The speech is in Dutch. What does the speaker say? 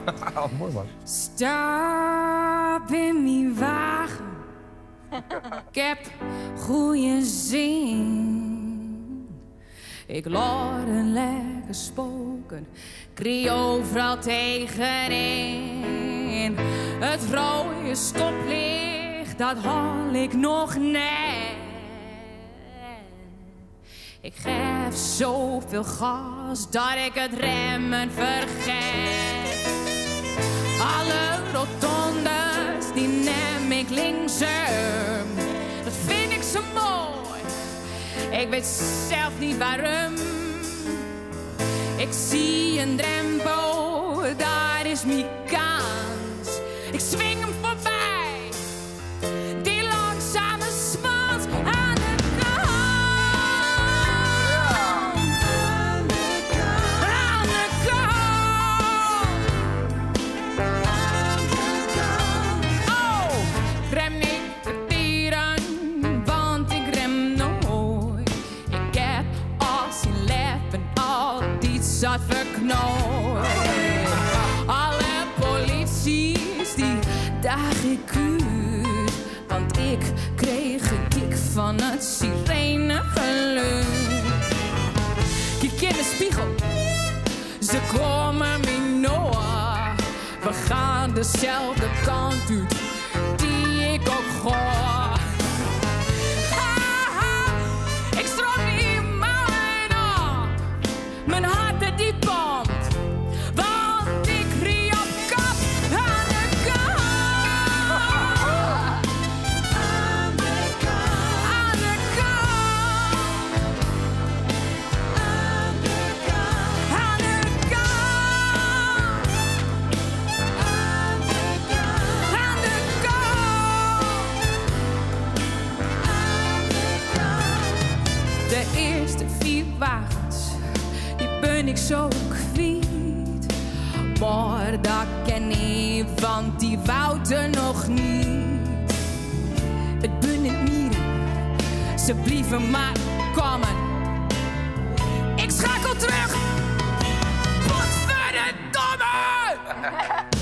Mooi man. Stap in die wagen. Ik heb goeie zin. Ik laat een lekker spoken. Krie overal tegenin. Het rode stoplicht, dat haal ik nog net. Ik geef zoveel gas dat ik het remmen vergeet. Alle rotondes, die neem ik linksom. Dat vind ik zo mooi. Ik weet zelf niet waarom. Ik zie een drempel, daar is mijn kans. Ik swing hem voorbij. Die langzame swans aan de kant. Aan de kant. Aan de kant. Oh, rem niet vertieren, want ik rem nooit. Ik heb als in leven al iets zat verknooid. Alle polities die daag ik uit, want ik kreeg een kick van het sirenegeluid. Kijk in de spiegel, ze komen me na. We gaan dezelfde kant uit, die ik ook ga. Ik stroom niet mijn op, mijn hart die pompt, want ik rie op kop aan de kant. Aan de kant. Aan de kant. Aan de kant. Aan de kant. Aan de kant. Aan de kant. De eerste 4 wagens, die ben ik zo kwijt. Maar dat ken ik, want die wouden nog niet. Het ben het mieren, ze blieven maar komen. Ik schakel terug, potverdomme!